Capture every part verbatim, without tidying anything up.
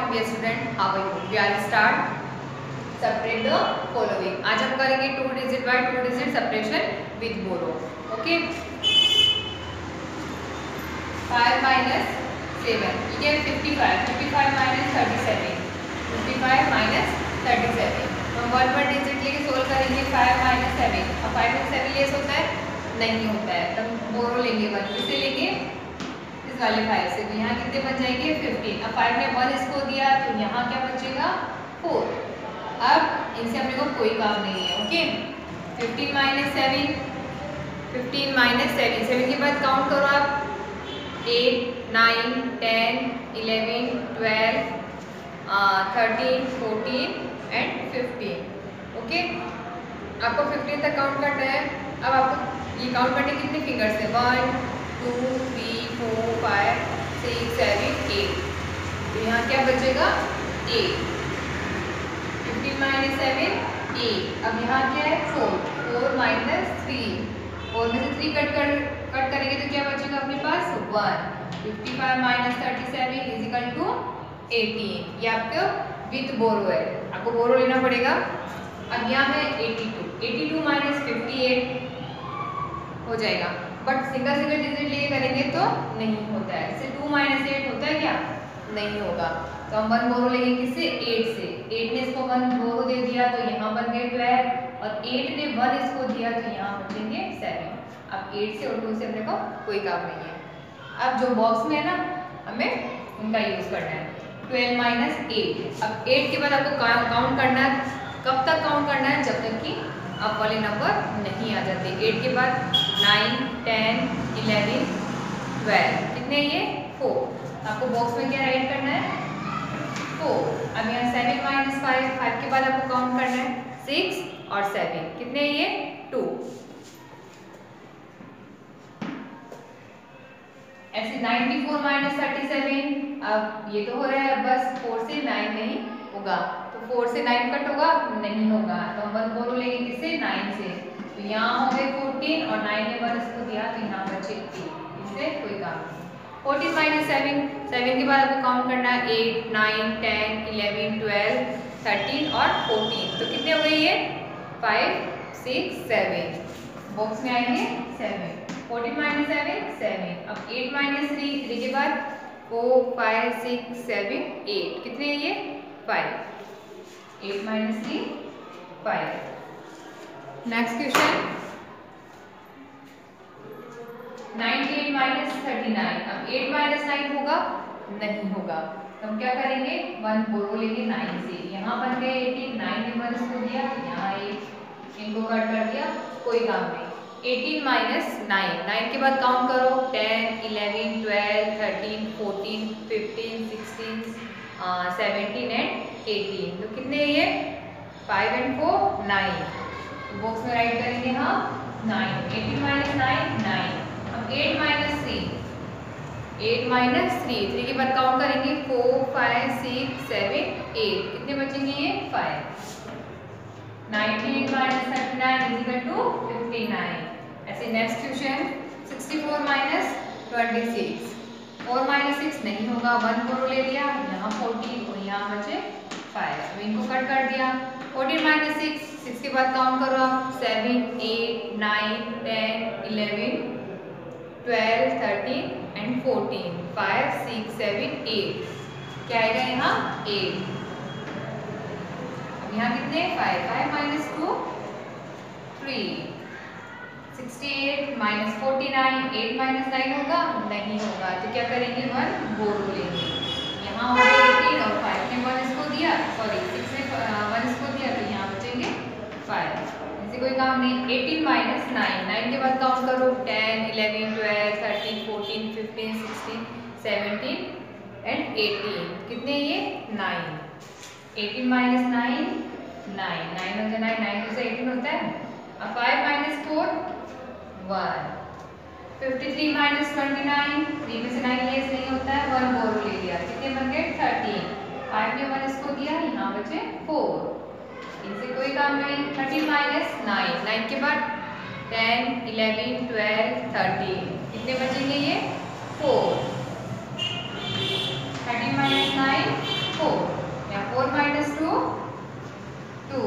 Dear student, how are you? We are start separate the following. आज हम करेंगे two digit by two digit separation with borrow. Okay, five minus seven, ये fifty five, fifty five minus thirty seven, fifty five minus thirty seven. हम one one digit लेके solve करेंगे। Five minus seven, अब five में seven less होता है? नहीं होता है, तब बोरो लेंगे वन। किससे लेंगे? इस वाले फाइव से। तो यहाँ कितने बच जाएंगे? फिफ्टीन। अब फाइव ने वन इसको दिया तो यहाँ क्या बचेगा? फोर। अब इनसे अपने को कोई काम नहीं है। Okay, fifteen minus seven, fifteen minus seven, seven के बाद काउंट करो आप। Eight, nine, ten, eleven, twelve, thirteen, fourteen and fifteen. Okay, आपको फिफ्टीन तक काउंट करना है। अब आपको ये काउंट करने कितने फिंगर्स हैं? One, two, three, four, five, six, seven, eight. तो यहाँ क्या बचेगा? Eight. Fifteen minus seven, eight. अब यहाँ क्या है? Four. Four minus three, four में से थ्री कट कर कट करेंगे तो क्या बचेगा अपने पास? One. Fifty five minus thirty seven is equal to eighteen. ये आपको विथ बोरो है, आपको बोरो लेना पड़ेगा। अब यहाँ है eighty two, eighty two minus fifty eight हो जाएगा, बट सिंगल सिंगल डिजिट लेके करेंगे तो नहीं होता है। इससे टू माइनस एट होता है क्या? नहीं होगा। तो हम वन बोरो लेंगे किससे? एट से। एट ने इसको वन बोरो दे दिया तो यहाँ बन गए ट्वेल्व, और एट ने वन इसको दिया तो यहाँ बचेंगे सेवन। अब एट से और टू से अपने को कोई काम नहीं है। अब जो बॉक्स में है ना, हमें उनका यूज करना है। Twelve minus eight. अब एट के बाद आपको काउंट करना है। कब तक काउंट करना है? जब तक कि अब वाले नंबर नहीं आ जाते। एट के बाद नाइन, टेन, इलेवन, ट्वेल्व, कितने ये? फोर। आपको बॉक्स में क्या राइट करना है? फोर। अब यहाँ सेवन माइनस फाइव, फाइव के बाद आपको काउंट करना है सिक्स और सेवन, कितने ये? टू। ऐसे ninety four minus thirty seven, अब ये तो हो रहा है, बस फोर से नाइन नहीं होगा, तो फोर से नाइन कट होगा? नहीं होगा। तो हम वन बोरो लेंगे किससे? नाइन से। तो यहाँ हो गए फोर्टीन और नाइन ने वन इसको दिया तो यहाँ बचे एट। इससे कोई काम नहीं। फोर्टीन माइनस सेवन, सेवन के बाद आपको काउंट करना है eight, nine, ten, eleven, twelve, thirteen और फोर्टीन। तो कितने हो गए ये? Five, six, seven. बॉक्स में आएंगे seven. Fourteen minus seven, seven. अब एट माइनस थ्री, थ्री के बाद four, five, six, seven, eight, कितने ये? Five. Eight minus three, five. Next question, ninety eight minus thirty nine. अब एट माइनस नाइन होगा? नहीं होगा। तो हम क्या करेंगे? वन बोरो लेंगे नाइन से। यहाँ बन गए एटीन, नाइन ने वन इसको दिया, यहाँ एट, इनको कट कर दिया, कोई काम नहीं। एटीन माइनस नाइन, नाइन के बाद काउंट करो। Ten, eleven, twelve, thirteen, fourteen, fifteen, sixteen, seventeen and eighteen. तो कितने ये? Five and four, nine. Box में राइट करेंगे हाँ nine. Eighteen minus nine, nine. अब eight minus three, eight minus three, three के बाद काउंट करेंगे four, five, six, seven, eight, कितने बचेंगे ये? Five. Ninety eight minus thirty nine is equal to fifty nine. ऐसे next question, sixty four minus twenty six. Four minus six नहीं होगा, one बोरो ले लिया, यहाँ फोर्टीन और यहाँ बचे फाइव, अब इनको कट कर दिया। फोर्टीन माइनस सिक्स, सिक्स के बाद काउंट करो आप। Seven, eight, nine, ten, eleven, twelve, thirteen and fourteen, five, six, seven, eight, क्या आएगा यहाँ? एट। अब यहाँ कितने? Five, five minus two, three. Sixty eight minus forty nine, eight minus nine होगा? नहीं होगा। तो क्या करेंगे? वन बोरो लेंगे। यहाँ हो गए एटीन और फाइव ने वन इसको दिया, सॉरी सिक्स ने वन इसको दिया, तो यहाँ बचेंगे फाइव। ऐसे कोई काम नहीं। एटीन माइनस नाइन, नाइन के बाद काउंट करो। Ten, eleven, twelve, thirteen, fourteen, fifteen, sixteen, seventeen and eighteen, कितने ये? Nine. Eighteen minus nine, nine, nine हो जाए नाइन, नाइन टू से एटीन होता है। अब five minus four, one. Fifty three minus twenty nine, three में से नाइन लेस नहीं होता है, वन बोरो ले लिया, कितने बन गए? थर्टीन। फाइव ने वन इसको दिया, यहाँ बचे फोर। इनसे कोई काम नहीं। थर्टीन माइनस नाइन, नाइन के बाद टेन, इलेवन, ट्वेल्व, थर्टीन, कितने बचेंगे ये? Four. Thirteen minus nine, four. Two.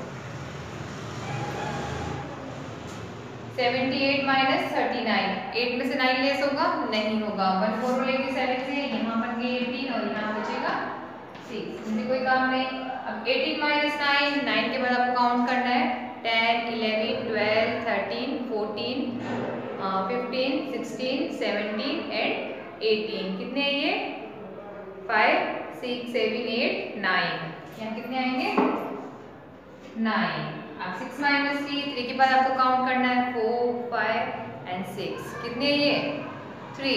Seventy eight minus thirty nine, eight में से नाइन लेस होगा, नहीं होगा। वन फोर लेंगे सेवन से, यहाँ बन गए एटीन और यहाँ बचेगा सिक्स, इसमें कोई काम नहीं। अब एटीन माइनस नाइन, नाइन के बाद आपको काउंट करना है ten, eleven, twelve, thirteen, fourteen, fifteen, sixteen, seventeen and eighteen. कितने हैं ये? Five, six, seven, eight, nine. यहाँ कितने आएंगे? नाइन। अब सिक्स माइनस थ्री, थ्री के बाद आपको काउंट करना है फोर, फाइव एंड सिक्स। कितने ये? Three.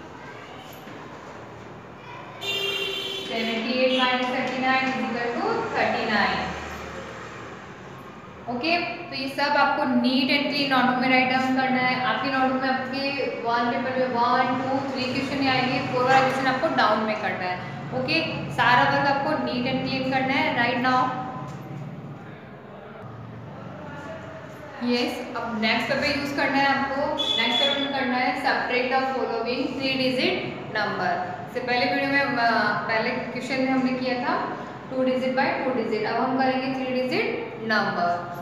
Seventy eight minus thirty nine is equal to thirty nine. Okay, तो ये सब आपको नीट एंड क्लीन नोटबुक में राइट डाउन करना है। आपके नोटबुक में आपके वन पेपर में वन टू थ्री क्वेश्चन आएंगे, फोर वाला क्वेश्चन आपको डाउन में करना है। ओके, सारा वर्क आपको नीट एंड क्लीन करना है राइट नाउ। यस, अब नेक्स्ट पेपर यूज करना है आपको। नेक्स्ट पेपर में करना है subtract the following three digit number. इससे पहले वीडियो में पहले क्वेश्चन में हमने किया था two digit by two digit, अब हम करेंगे three digit number.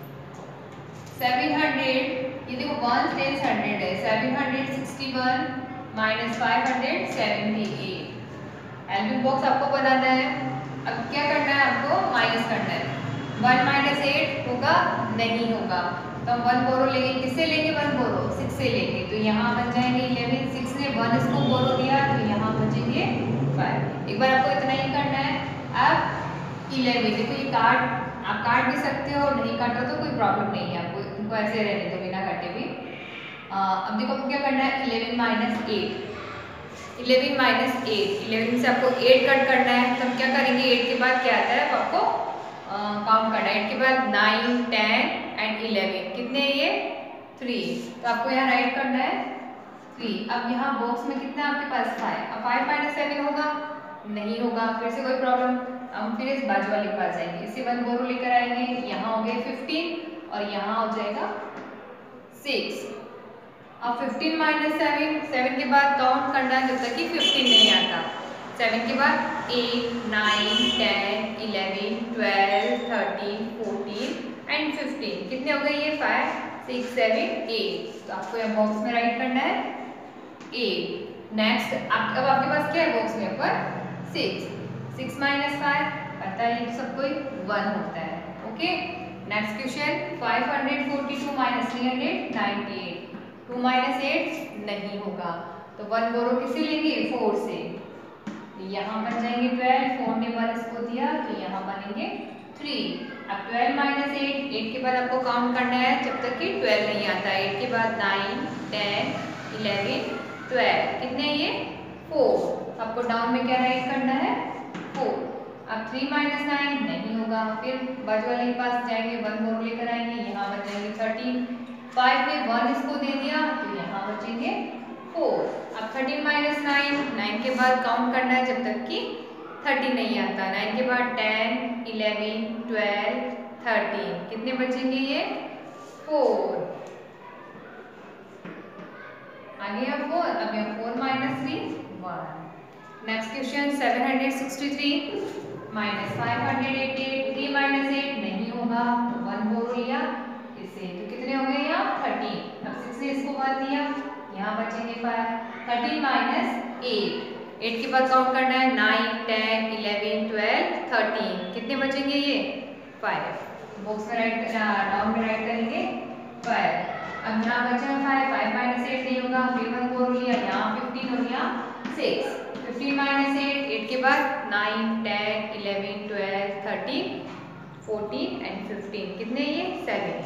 Seven hundred, ये देखो वन टेंस हंड्रेड है, seven hundred sixty one minus five hundred seventy eight. एल्बिन बॉक्स आपको बनाना है। अब क्या करना है आपको? माइनस करना है। वन माइनस एट होगा, नहीं होगा, तो हम वन बोरो लेंगे। किससे लेंगे? वन बोरो, सिक्स से लेंगे, तो यहाँ बन जाएंगे इलेवन। सिक्स ने वन इसको बोरो दिया, तो यहाँ बचेंगे फाइव। एक बार आपको इतना ही करना है। अब इलेवन, देखो ये काट आप काट भी सकते हो, नहीं काटो तो कोई प्रॉब्लम नहीं है, आपको इनको ऐसे रहने दो बिना काटे भी। आ, अब देखो आपको क्या करना है? Eleven minus eight, eleven minus eight, eleven से आपको एट कट करना है, तो हम क्या करेंगे? एट के बाद क्या आता है आपको काउंट करना है। एट के बाद नाइन, टेन एंड इलेवन। कितने हैं ये? थ्री, तो आपको यहाँ राइट करना है थ्री। अब यहाँ बॉक्स में कितना आपके पास? फाइव। अब फाइव माइनस सेवन होगा, नहीं होगा, फिर से कोई प्रॉब्लम। हम फिर इस बाजू वाले के पास जाएंगे, इससे वन बोरो लेकर आएंगे, यहाँ हो गए फिफ्टीन और यहाँ हो जाएगा सिक्स। अब फिफ्टीन माइनस सेवन, सेवन के बाद काउंट करना है जब तक कि फिफ्टीन नहीं आता। सेवन के बाद eight, nine, ten, eleven, twelve, thirteen, fourteen and fifteen. कितने हो गए ये? Five, six, seven, eight. तो आपको यहाँ बॉक्स में राइट करना है एट। नेक्स्ट अब आपके पास क्या है बॉक्स में? ऊपर सिक्स। सिक्स माइनस फाइव, पता है सबको वन होता है। Okay, next question five hundred forty two minus three hundred ninety eight. Two minus eight नहीं होगा, तो वन बोरो किससे लेंगे? फोर से, यहाँ बन जाएंगे ट्वेल्व। फोर ने वन इसको दिया, तो यहाँ बनेंगे थ्री। अब ट्वेल्व माइनस एट, एट के बाद आपको काउंट करना है जब तक कि ट्वेल्व नहीं आता। एट के बाद नाइन, टेन, इलेवन, ट्वेल्व। कितने ये? फोर। आपको डाउन में क्या राइट करना है? फोर। अब थ्री माइनस नाइन नहीं होगा, फिर बाजू वाले के पास जाएंगे, वन बोरो लेकर आएंगे, यहाँ बच जाएंगे थर्टीन। फाइव ने वन इसको दे दिया, तो यहाँ बचेंगे फोर। अब थर्टीन माइनस नाइन, नाइन के बाद काउंट करना है जब तक कि थर्टीन नहीं आता। नाइन के बाद टेन, इलेवन, ट्वेल्व, थर्टीन। कितने बचेंगे ये? फोर। आगे है फोर। अब यहाँ four minus three, one. Next question seven hundred sixty three minus five hundred eighty eight. Three minus eight नहीं होगा, वन बोरो लिया इससे, तो कितने हो गए यहाँ? थर्टीन। अब सिक्स ने इसको वन दिया, यहाँ बचेंगे five. Thirteen minus eight, eight के बाद काउंट करना है nine, ten, eleven, twelve, thirteen. कितने बचेंगे ये? फाइव। बॉक्स में राइट डाउन में राइट करेंगे फाइव। अब यहाँ बचा फाइव, फाइव माइनस एट नहीं होगा, फिर वन बोरो लिया, यहाँ फिफ्टीन और यहाँ six. Fifteen minus eight, eight के बाद nine, ten, eleven, twelve, thirteen, fourteen and fifteen. कितने ये? सेवन।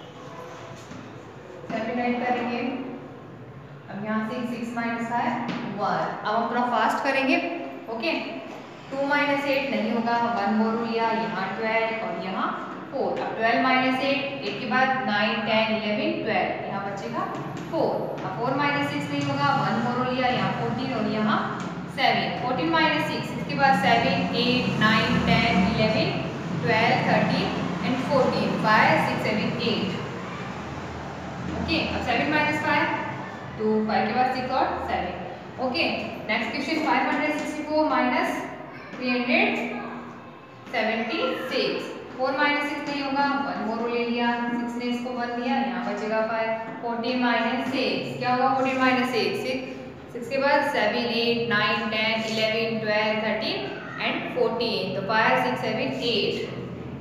सेवन राइट करेंगे। अब यहाँ से सिक्स माइनस फाइव, वन। अब हम थोड़ा फास्ट करेंगे। ओके, टू माइनस एट नहीं होगा, वन बोरो लिया, यहाँ ट्वेल्व और यहाँ फोर। अब ट्वेल्व माइनस एट, एट के बाद नाइन, टेन, इलेवन, ट्वेल्व, यहाँ बचेगा फोर। अब फोर माइनस सिक्स नहीं होगा, वन बोरो लिया, यहाँ फोर्टीन और यहाँ सेवन। फोर्टीन माइनस सिक्स, इसके बाद seven, eight, nine, ten, eleven, twelve, thirteen and fourteen. Five, six, seven, eight. Okay, अब seven minus five, two. Five के बाद सिक्स और seven. Okay, next question five hundred sixty four minus three hundred seventy six. Four minus six नहीं होगा, one more ले लिया, six ने इसको वन दिया, यहाँ बचेगा फाइव। फोर्टीन माइनस सिक्स क्या होगा, fourteen minus six six six के बाद seven eight nine ten eleven twelve thirteen and fourteen, तो five six seven eight.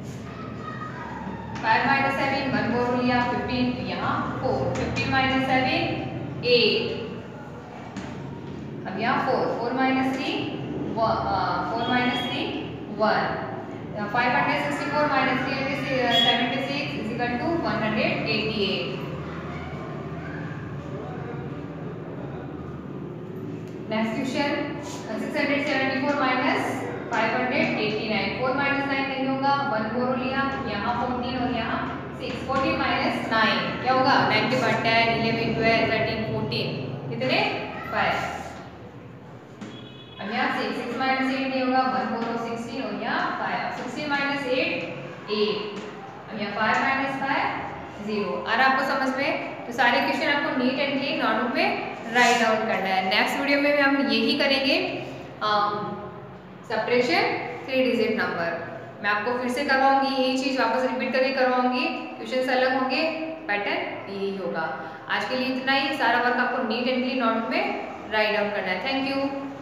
Five minus seven one more लिया, फिफ्टीन, यहाँ four, fifteen minus seven eight, अब यहाँ four, four minus three four minus three one, five hundred sixty four minus three hundred seventy six is equal to one hundred eighty eight. Next question, six hundred seventy four minus five hundred eighty nine, four minus nine नहीं होगा, one four लिया, यहाँ fourteen और यहाँ six, fourteen minus nine क्या होगा, nine के बाद ten eleven twelve thirteen fourteen, कितने फाइव, अब यहाँ सिक्स, सिक्स माइनस एट नहीं होगा, वन फोर और सिक्सटीन और यहाँ five, sixteen minus eight eight, अब यहाँ फाइव माइनस फाइव जीरो। और आपको समझ में, तो सारे क्वेश्चन आपको नीट एंड क्लीन नोटबुक पे राइट डाउन करना है। नेक्स्ट वीडियो में हम यही करेंगे सब्ट्रैक्शन थ्री डिजिट नंबर। मैं आपको फिर से करवाऊंगी यही चीज़, वापस रिपीट करके करवाऊंगी, क्वेश्चन अलग होंगे, पैटर्न यही होगा। आज के लिए इतना ही, सारा वर्क आपको नीट एंड क्लीन नोटबुक में राइट डाउन करना है। Thank you.